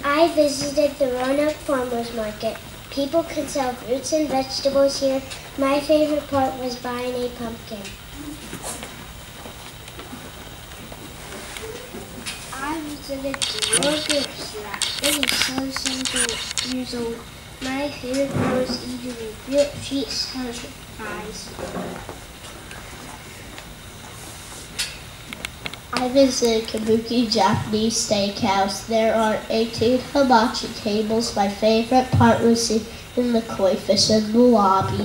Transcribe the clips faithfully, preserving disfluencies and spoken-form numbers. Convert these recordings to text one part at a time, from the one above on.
I visited the Roanoke Farmers Market. People could sell fruits and vegetables here. My favorite part was buying a pumpkin. I visited the grocery store. It is so simple years old. My favorite part was eating a grilled cheese sandwich with fries. I visited Kabuki Japanese Steakhouse. There are eighteen hibachi tables. My favorite part was seeing the koi fish in the lobby.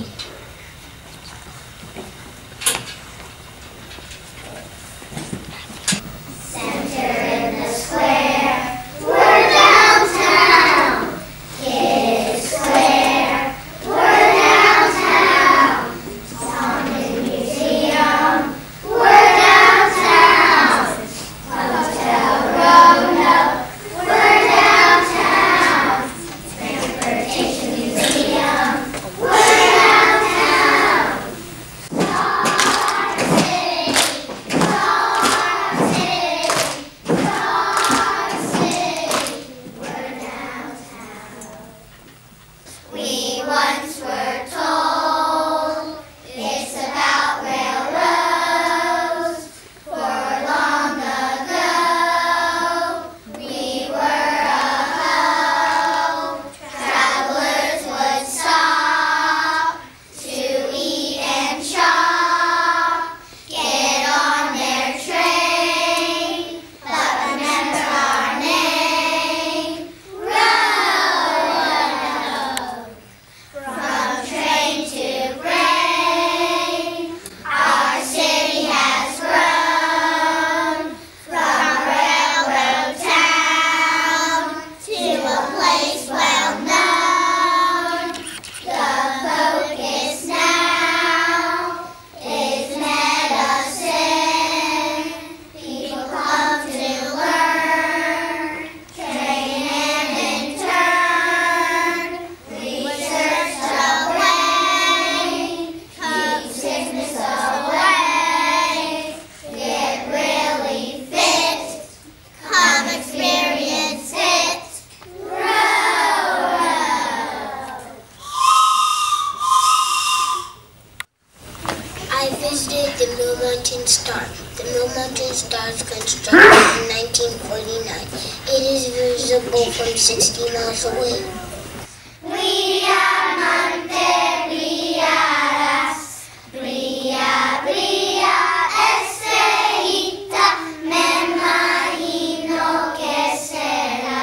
I visited the Mill Mountain Star. The Mill Mountain Star was constructed in nineteen forty-nine. It is visible from sixty miles away.